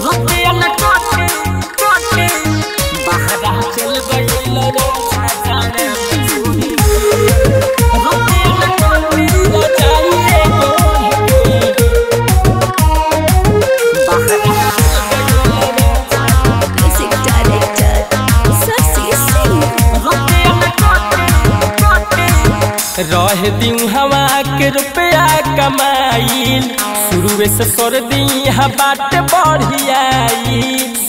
रुपया न काटे काटे बहरा चल गइल राजा जाने रुपया न काटे जाइए रह दिउ हवा के रुपया कमाइल शुरू से सर दी बाट बढ़ियाई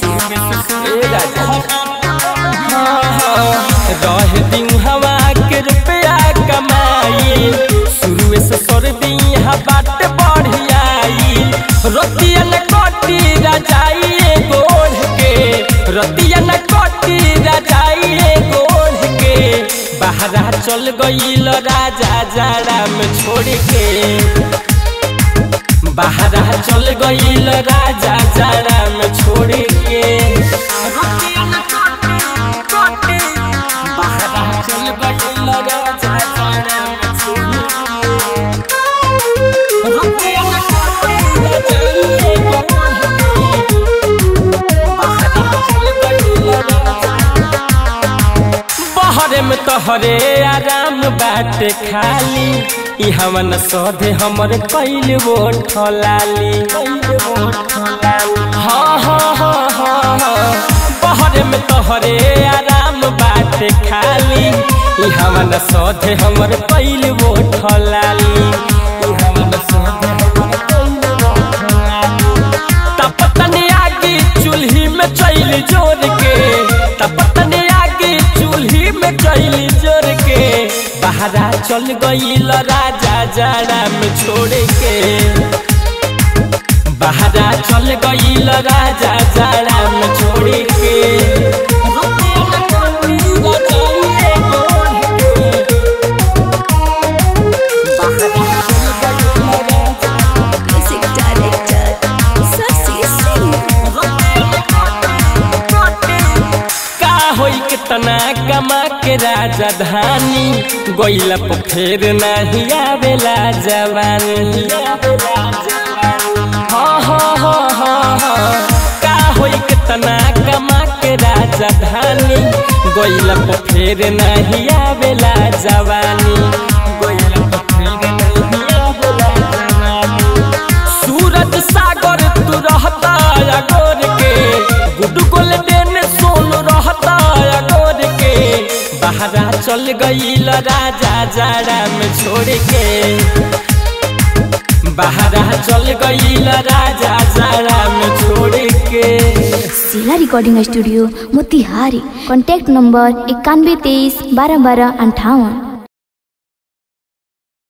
रह दिउ हवा के रुपया कमाइल शुरू से सर दी बाट बढ़ियाई रतिया न कटी रजाइए गोढ़ के रतिया न कटी रजाइए गोढ़ के बहरा चल गइल राजा जाड़ा में छोड़ के बहरा चल गइल राजा जाड़ा में छोड़ के बहरा चल गइल राजा जाड़ा में छोड़ में तोहरे आराम बाटे खाली इहवा न सधे हमर कैल वो ठलाली हाँ हाँ हाँ हाँ बहरे में तोहरे आराम बाटे खाली इहवा न सधे हमर कैल वो ठलाली तपतनी आगे चूल्ही में चैल जोर के तपतनी आगे चूल्ही में चैली जोर के बहरा चल गइल राजा जाड़ा में छोड़ के बहरा चल गइल राजा जाड़ा में छोड़ के कितना कमा के राजधानी गोइला फेर नहीं आवेला जवानी हाँ हाँ हाँ हाँ हाँ का होई कितना कमा के राजधानी गोइला फेर नहीं आवेला जवानी गोइला फेर नहीं आवेला जवानी सूरज सागर तू रहता गोर के गुड्डू गोल्डन सोन रहता बहरा चल गइल राजा जाड़ा में छोड़ के बहरा चल गइल राजा जाड़ा में छोड़ के Shila recording studio Motihari contact number 9123 12 12 58।